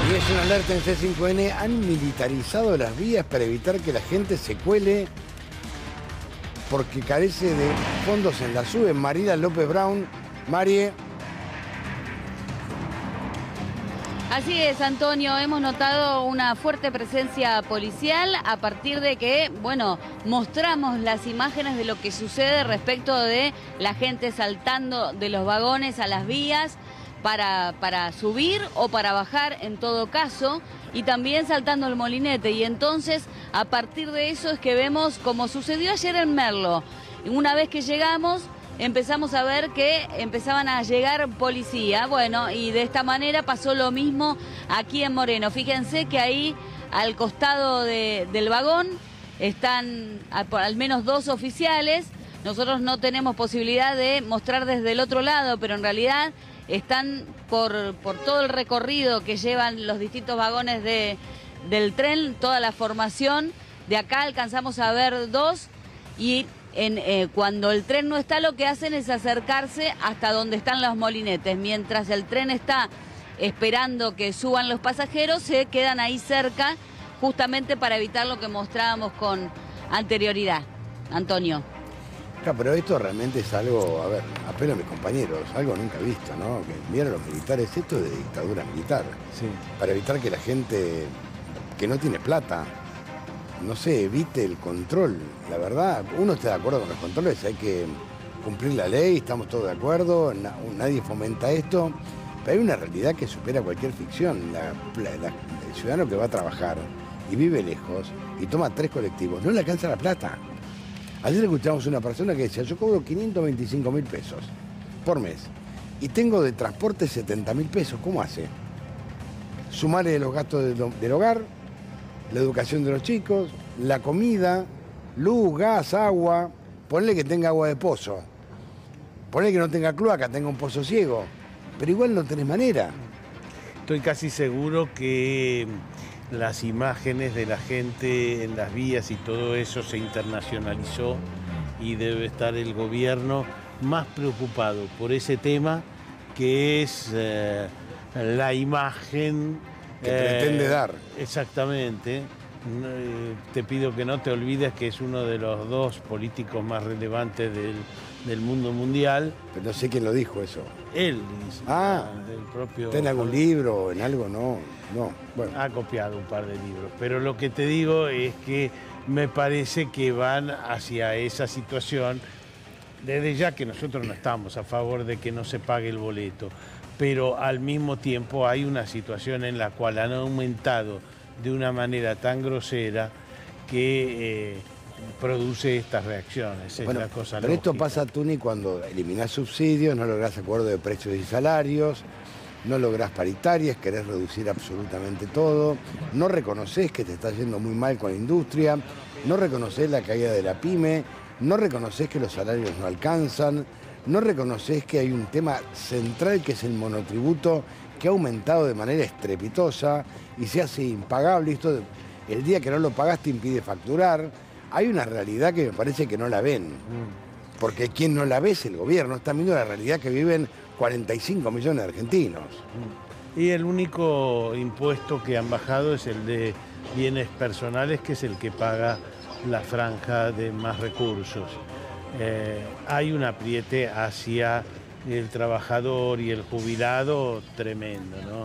Y es una alerta en C5N. Han militarizado las vías para evitar que la gente se cuele porque carece de fondos en la SUBE. Mariela López Brown. Marie. Así es, Antonio, hemos notado una fuerte presencia policial a partir de que, bueno, mostramos las imágenes de lo que sucede respecto de la gente saltando de los vagones a las vías para subir o para bajar en todo caso, y también saltando el molinete. Y entonces, a partir de eso es que vemos, como sucedió ayer en Merlo, una vez que llegamos, empezamos a ver que empezaban a llegar policía. Bueno, y de esta manera pasó lo mismo aquí en Moreno. Fíjense que ahí, al costado del vagón, están al menos 2 oficiales. Nosotros no tenemos posibilidad de mostrar desde el otro lado, pero en realidad están por todo el recorrido que llevan los distintos vagones del tren, toda la formación. De acá alcanzamos a ver 2 y cuando el tren no está, lo que hacen es acercarse hasta donde están los molinetes. Mientras el tren está esperando que suban los pasajeros, se quedan ahí cerca, justamente para evitar lo que mostrábamos con anterioridad. Antonio. Claro, pero esto realmente es algo, a ver, apelo a mis compañeros, algo nunca visto, ¿no? Que vieron los militares, esto es de dictadura militar. Sí. Para evitar que la gente que no tiene plata, no sé, evite el control. La verdad, uno está de acuerdo con los controles, hay que cumplir la ley, estamos todos de acuerdo, nadie fomenta esto, pero hay una realidad que supera cualquier ficción. El ciudadano que va a trabajar y vive lejos y toma 3 colectivos, no le alcanza la plata. Ayer escuchamos a una persona que decía, yo cobro 525.000 pesos por mes y tengo de transporte 70.000 pesos, ¿cómo hace? Sumarle los gastos del hogar, la educación de los chicos, la comida, luz, gas, agua, ponle que tenga agua de pozo, ponle que no tenga cloaca, tenga un pozo ciego, pero igual no tenés manera. Estoy casi seguro que las imágenes de la gente en las vías y todo eso se internacionalizó y debe estar el gobierno más preocupado por ese tema, que es la imagen que pretende dar. Exactamente. Te pido que no te olvides que es uno de los 2 políticos más relevantes del mundo mundial. Pero no sé quién lo dijo eso. Él dice. El propio. ¿Está en algún libro o en algo? No. Bueno. Ha copiado un par de libros. Pero lo que te digo es que me parece que van hacia esa situación. Desde ya que nosotros no estamos a favor de que no se pague el boleto, pero al mismo tiempo hay una situación en la cual han aumentado de una manera tan grosera que produce estas reacciones. Bueno, es la cosa pero esto lógica. pasa, Tuni, cuando eliminás subsidios, no lográs acuerdo de precios y salarios, no lográs paritarias, querés reducir absolutamente todo, no reconoces que te está yendo muy mal con la industria, no reconoces la caída de la pyme, no reconoces que los salarios no alcanzan, no reconoces que hay un tema central que es el monotributo, que ha aumentado de manera estrepitosa y se hace impagable. Esto, el día que no lo pagás te impide facturar. Hay una realidad que me parece que no la ven, porque quien no la ve es el gobierno. Están viendo la realidad que viven 45 millones de argentinos. Y el único impuesto que han bajado es el de bienes personales, que es el que paga la franja de más recursos. Hay un apriete hacia el trabajador y el jubilado tremendo, ¿no?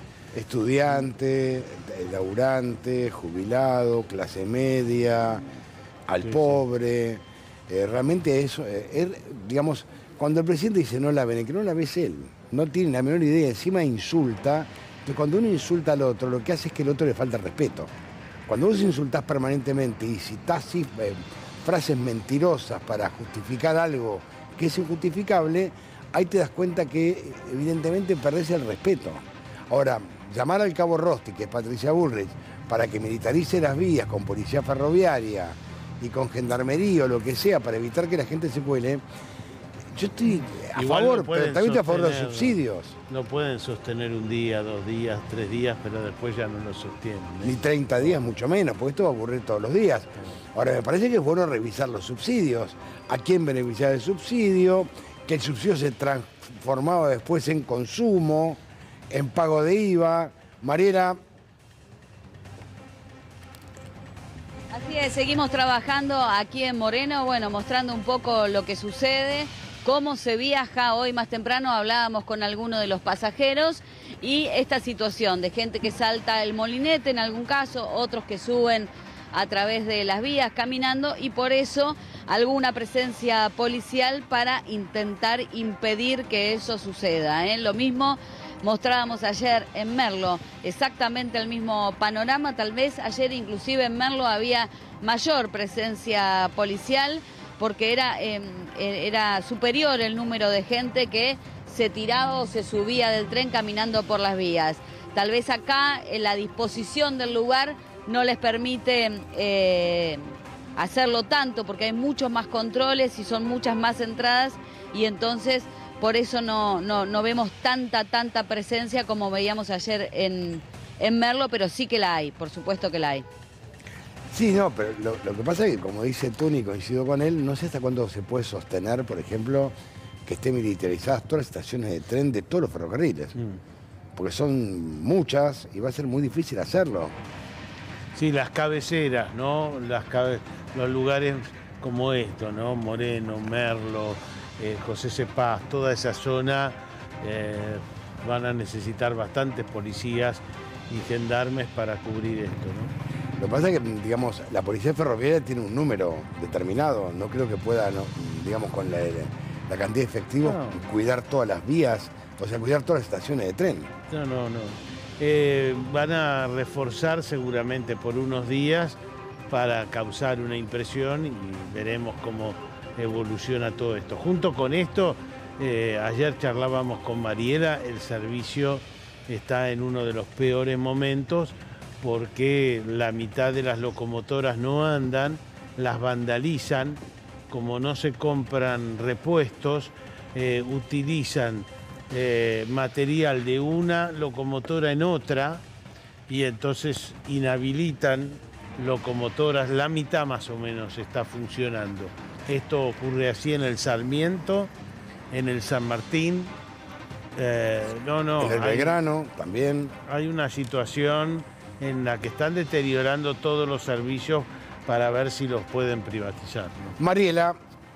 Estudiante, laburante, jubilado, clase media, al pobre. Realmente eso, digamos, cuando el presidente dice no la ven, el que no la ve es él. No tiene la menor idea, encima insulta. Pero cuando uno insulta al otro, lo que hace es que al otro le falta el respeto. Cuando vos insultás permanentemente y citás frases mentirosas para justificar algo que es injustificable, ahí te das cuenta que evidentemente perdés el respeto. Ahora, llamar al cabo Rosti, que es Patricia Bullrich, para que militarice las vías con policía ferroviaria y con gendarmería o lo que sea para evitar que la gente se cuele, yo estoy a favor, pero también estoy a favor de los subsidios. No pueden sostener un día, 2 días, 3 días, pero después ya no lo sostienen. Ni 30 días, mucho menos, porque esto va a ocurrir todos los días. Ahora, me parece que es bueno revisar los subsidios. ¿A quién beneficiaba el subsidio? Que el subsidio se transformaba después en consumo, en pago de IVA. Mariela. Así es, seguimos trabajando aquí en Moreno, bueno, mostrando un poco lo que sucede, cómo se viaja. Hoy más temprano hablábamos con algunos de los pasajeros y esta situación de gente que salta el molinete en algún caso, otros que suben a través de las vías caminando y por eso alguna presencia policial para intentar impedir que eso suceda, ¿eh? Lo mismo mostrábamos ayer en Merlo, exactamente el mismo panorama, tal vez ayer inclusive en Merlo había mayor presencia policial porque era superior el número de gente que se tiraba o se subía del tren caminando por las vías. Tal vez acá la disposición del lugar no les permite hacerlo tanto porque hay muchos más controles y son muchas más entradas y entonces por eso no vemos tanta presencia como veíamos ayer en Merlo, pero sí que la hay, por supuesto que la hay. Sí, no, pero lo que pasa es que, como dice Tony, coincido con él, no sé hasta cuándo se puede sostener, por ejemplo, que estén militarizadas todas las estaciones de tren de todos los ferrocarriles. Porque son muchas y va a ser muy difícil hacerlo. Sí, las cabeceras, ¿no? Los lugares como esto, ¿no? Moreno, Merlo, José Cepaz, toda esa zona van a necesitar bastantes policías y gendarmes para cubrir esto, ¿no? Lo que pasa es que, digamos, la policía ferroviaria tiene un número determinado. No creo que pueda, digamos, con la cantidad de efectivos, cuidar todas las vías, o sea, cuidar todas las estaciones de tren. No. Van a reforzar seguramente por unos días para causar una impresión y veremos cómo evoluciona todo esto. Junto con esto, ayer charlábamos con Mariela, el servicio está en uno de los peores momentos porque la mitad de las locomotoras no andan, las vandalizan, como no se compran repuestos, utilizan material de una locomotora en otra y entonces inhabilitan locomotoras, la mitad más o menos está funcionando. Esto ocurre así en el Sarmiento, en el San Martín. En el Belgrano también. Hay una situación en la que están deteriorando todos los servicios para ver si los pueden privatizar, ¿no? Mariela.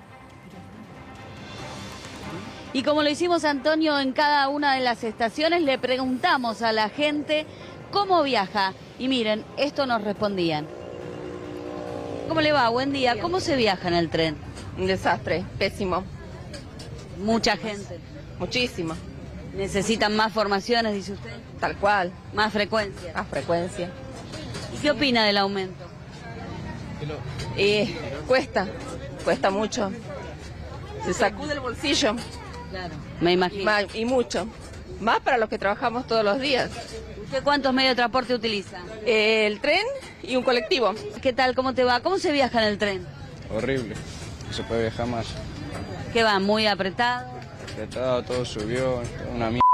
Y como lo hicimos, Antonio, en cada una de las estaciones le preguntamos a la gente cómo viaja. Y miren, esto nos respondían. ¿Cómo le va? Buen día. ¿Cómo se viaja en el tren? Un desastre, pésimo. Mucha gente. Muchísimo. ¿Necesitan más formaciones, dice usted? Tal cual. Más frecuencia. Más frecuencia. ¿Y qué opina del aumento? Cuesta mucho. Se sacude el bolsillo. Claro, me imagino. Y mucho. Más para los que trabajamos todos los días. ¿Usted cuántos medios de transporte utiliza? El tren y un colectivo. ¿Qué tal? ¿Cómo te va? ¿Cómo se viaja en el tren? Horrible. No se puede viajar más. ¿Qué va? ¿Muy apretado? Apretado, todo subió, una mierda.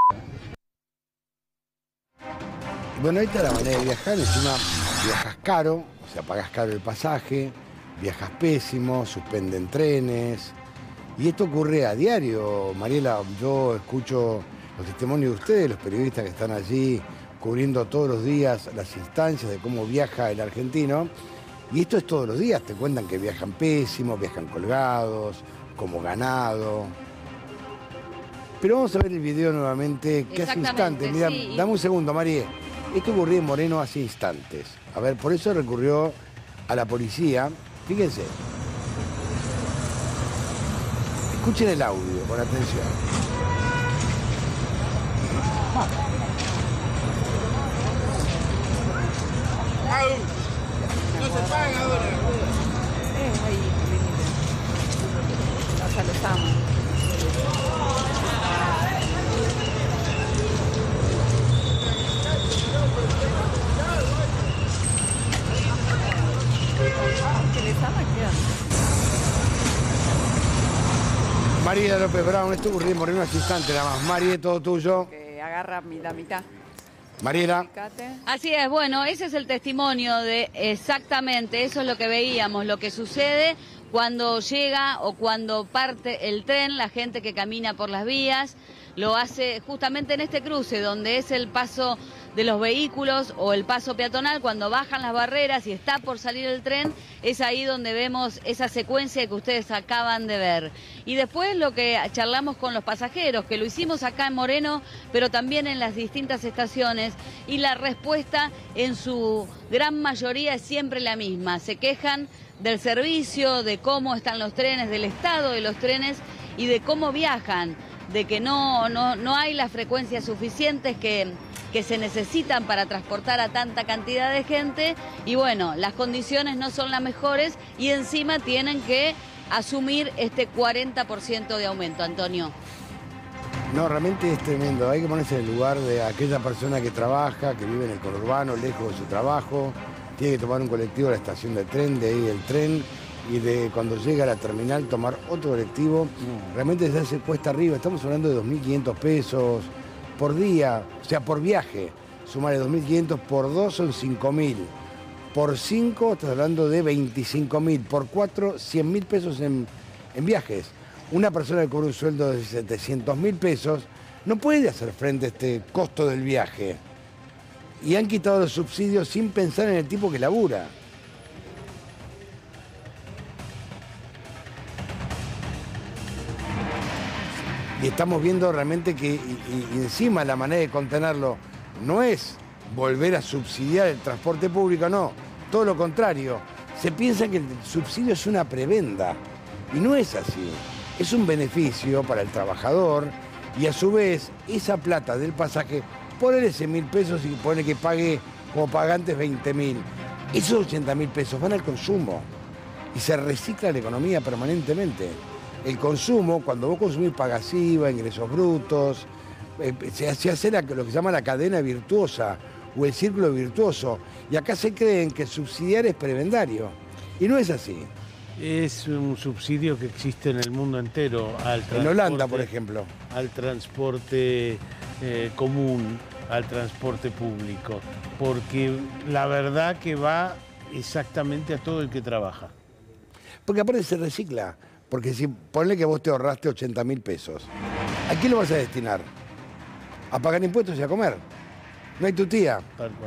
Bueno, ahí está la manera de viajar. Encima viajas caro, o sea, pagas caro el pasaje, viajas pésimo, suspenden trenes. Y esto ocurre a diario. Mariela, yo escucho los testimonios de ustedes, los periodistas que están allí cubriendo todos los días las instancias de cómo viaja el argentino. Y esto es todos los días. Te cuentan que viajan pésimo, viajan colgados, como ganado. Pero vamos a ver el video nuevamente, que hace instantes. Mira, sí. Dame un segundo, María. Esto ocurrió en Moreno hace instantes. A ver, por eso recurrió a la policía. Fíjense. Escuchen el audio con atención. No se paga ahora. Ahí, hasta los amos. ¿Qué les ama? María López Brown, esto ocurrió en Moreno hace instantes nada más. María, todo tuyo. Que agarra la mitad. Mariela. Así es, bueno, ese es el testimonio de exactamente, eso es lo que veíamos, lo que sucede cuando llega o cuando parte el tren, la gente que camina por las vías, lo hace justamente en este cruce, donde es el paso de los vehículos o el paso peatonal, cuando bajan las barreras y está por salir el tren, es ahí donde vemos esa secuencia que ustedes acaban de ver. Y después lo que charlamos con los pasajeros, que lo hicimos acá en Moreno, pero también en las distintas estaciones, y la respuesta en su gran mayoría es siempre la misma. Se quejan del servicio, de cómo están los trenes, del estado de los trenes y de cómo viajan, de que no hay las frecuencias suficientes que se necesitan para transportar a tanta cantidad de gente, y bueno, las condiciones no son las mejores y encima tienen que asumir este 40% de aumento, Antonio. No, realmente es tremendo. Hay que ponerse en el lugar de aquella persona que trabaja, que vive en el conurbano, lejos de su trabajo, tiene que tomar un colectivo a la estación de tren, de ahí el tren, y de cuando llega a la terminal tomar otro colectivo. Realmente se hace cuesta arriba. Estamos hablando de 2.500 pesos por día, o sea, por viaje. Sumarle 2.500 por 2 son 5.000. Por 5 estás hablando de 25.000. Por 4, 100.000 pesos en viajes. Una persona que cobra un sueldo de 700.000 pesos no puede hacer frente a este costo del viaje. Y han quitado los subsidios sin pensar en el tipo que labura. Y estamos viendo realmente que y encima la manera de contenerlo no es volver a subsidiar el transporte público, no. Todo lo contrario. Se piensa que el subsidio es una prebenda. Y no es así. Es un beneficio para el trabajador y a su vez esa plata del pasaje, ponele 100.000 pesos y ponele que pague como pagantes 20.000. Esos 80.000 pesos van al consumo y se recicla la economía permanentemente. El consumo, cuando vos consumís pagas IVA, ingresos brutos, se hace lo que se llama la cadena virtuosa o el círculo virtuoso. Y acá se creen que subsidiar es prebendario. Y no es así. Es un subsidio que existe en el mundo entero. En Holanda, por ejemplo. Al transporte común, al transporte público. Porque la verdad que va exactamente a todo el que trabaja. Porque aparte se recicla. Porque si ponle que vos te ahorraste 80.000 pesos, ¿a quién lo vas a destinar? ¿A pagar impuestos y a comer? No hay tu tía. Tal cual.